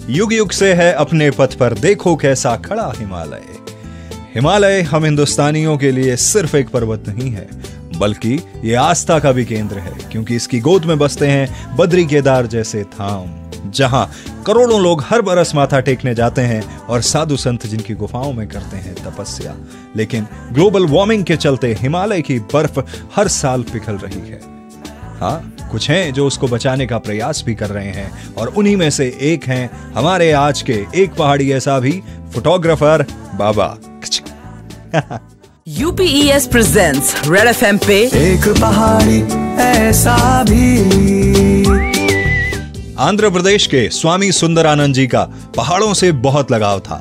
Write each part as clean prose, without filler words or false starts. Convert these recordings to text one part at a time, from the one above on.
युग युग से है अपने पथ पर, देखो कैसा खड़ा हिमालय। हिमालय हम हिंदुस्तानियों के लिए सिर्फ एक पर्वत नहीं है, बल्कि ये आस्था का भी केंद्र है, क्योंकि इसकी गोद में बसते हैं बद्री केदार जैसे धाम, जहां करोड़ों लोग हर बरस माथा टेकने जाते हैं और साधु संत जिनकी गुफाओं में करते हैं तपस्या। लेकिन ग्लोबल वार्मिंग के चलते हिमालय की बर्फ हर साल पिघल रही है। हाँ, कुछ हैं जो उसको बचाने का प्रयास भी कर रहे हैं, और उन्हीं में से एक हैं हमारे आज के एक पहाड़ी ऐसा भी फोटोग्राफर बाबा। UPES presents Red FM पे एक पहाड़ी ऐसा भी। आंध्र प्रदेश के स्वामी सुंदरानंद जी का पहाड़ों से बहुत लगाव था।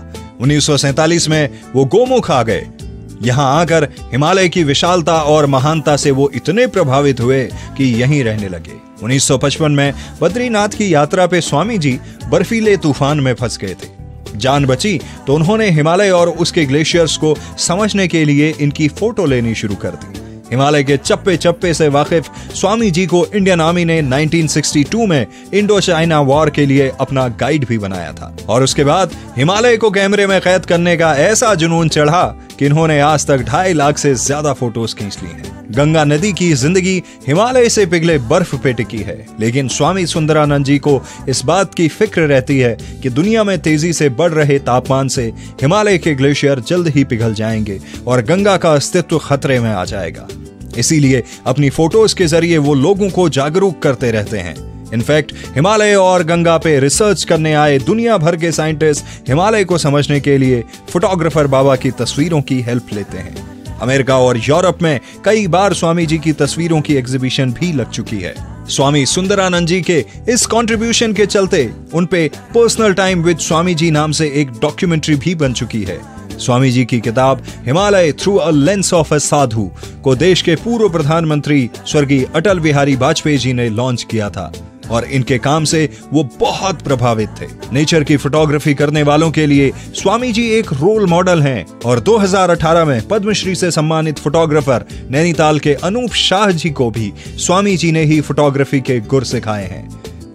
1947 में वो गोमुख आ गए। यहां आकर हिमालय की विशालता और महानता से वो इतने प्रभावित हुए कि यहीं रहने लगे। 1955 में बद्रीनाथ की यात्रा पे स्वामी जी बर्फीले तूफान में फंस गए थे। जान बची तो उन्होंने हिमालय और उसके ग्लेशियर्स को समझने के लिए इनकी फोटो लेनी शुरू कर दी। हिमालय के चप्पे चप्पे से वाकिफ स्वामी जी को इंडियन आर्मी ने 1962 में इंडो चाइना वॉर के लिए अपना गाइड भी बनाया था, और उसके बाद हिमालय को कैमरे में कैद करने का ऐसा जुनून चढ़ा कि इन्होंने आज तक 2.5 लाख से ज्यादा फोटोज खींच ली हैं। गंगा नदी की जिंदगी हिमालय से पिघले बर्फ पे टिकी है, लेकिन स्वामी सुंदरानंद जी को इस बात की फिक्र रहती है कि दुनिया में तेजी से बढ़ रहे तापमान से हिमालय के ग्लेशियर जल्द ही पिघल जाएंगे और गंगा का अस्तित्व खतरे में आ जाएगा। इसीलिए अपनी फोटोज के जरिए वो लोगों को जागरूक करते रहते हैं। इनफैक्ट हिमालय और गंगा पे रिसर्च करने आए दुनिया भर के साइंटिस्ट हिमालय को समझने के लिए फोटोग्राफर बाबा की तस्वीरों की हेल्प लेते हैं। अमेरिका और यूरोप में कई बार स्वामी जी की तस्वीरों की एग्जीबिशन भी लग चुकी है। स्वामी सुंदरानंद जी के इस कंट्रीब्यूशन के चलते उनपे personal time with Swami ji नाम से एक डॉक्यूमेंट्री भी बन चुकी है। स्वामी जी की किताब Himalaya through a lens of a sadhu को देश के पूर्व प्रधानमंत्री स्वर्गीय अटल बिहारी वाजपेयी जी ने लॉन्च किया था, और इनके काम से वो बहुत प्रभावित थे। नेचर की फोटोग्राफी करने वालों के लिए स्वामी जी एक रोल मॉडल हैं, और 2018 में पद्मश्री से सम्मानित फोटोग्राफर नैनीताल के अनूप शाह जी को भी स्वामी जी ने ही फोटोग्राफी के गुर सिखाए हैं।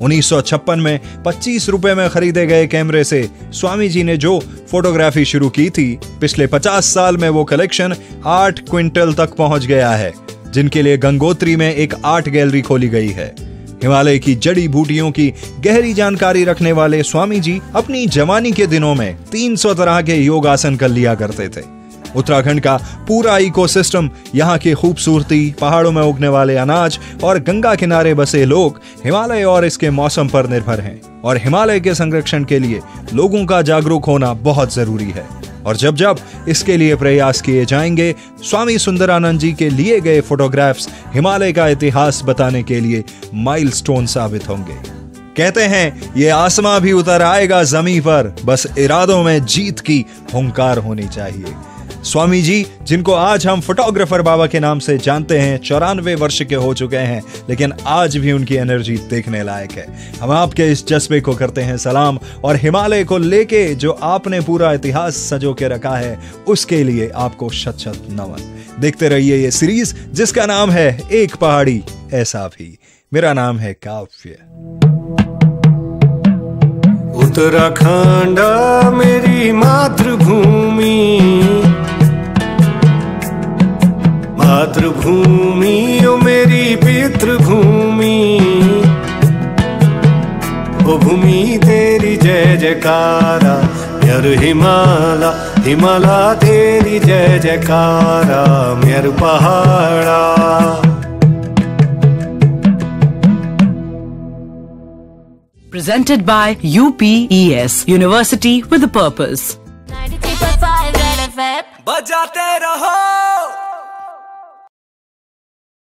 1956 में 25 रुपए में खरीदे गए कैमरे से स्वामी जी ने जो फोटोग्राफी शुरू की थी, पिछले 50 साल में वो कलेक्शन 8 क्विंटल तक पहुंच गया है, जिनके लिए गंगोत्री में एक आर्ट गैलरी खोली गई है। हिमालय की जड़ी बूटियों की गहरी जानकारी रखने वाले स्वामी जी अपनी जवानी के दिनों में 300 तरह के योग आसन कर लिया करते थे। उत्तराखंड का पूरा इकोसिस्टम, यहाँ की खूबसूरती, पहाड़ों में उगने वाले अनाज और गंगा किनारे बसे लोग हिमालय और इसके मौसम पर निर्भर हैं, और हिमालय के संरक्षण के लिए लोगों का जागरूक होना बहुत जरूरी है। और जब जब इसके लिए प्रयास किए जाएंगे, स्वामी सुंदरानंद जी के लिए गए फोटोग्राफ्स हिमालय का इतिहास बताने के लिए माइलस्टोन साबित होंगे। कहते हैं ये आसमां भी उतर आएगा जमीन पर, बस इरादों में जीत की हुंकार होनी चाहिए। स्वामी जी, जिनको आज हम फोटोग्राफर बाबा के नाम से जानते हैं, 94 वर्ष के हो चुके हैं, लेकिन आज भी उनकी एनर्जी देखने लायक है। हम आपके इस जज्बे को करते हैं सलाम, और हिमालय को लेके जो आपने पूरा इतिहास सजो के रखा है, उसके लिए आपको शत शत नमन। देखते रहिए ये सीरीज जिसका नाम है एक पहाड़ी ऐसा भी। मेरा नाम है काव्य। उत्तराखंड मेरी मातृभूमि, मातृभूमि ओ मेरी पितृभूमि, ओ भूमि तेरी जय जयकारा, मेर हिमाला हिमाला तेरी जय जयकारा, मेर पहाड़ा। presented by UPES, University with a Purpose. 93.5 Red FM बजाते रहो।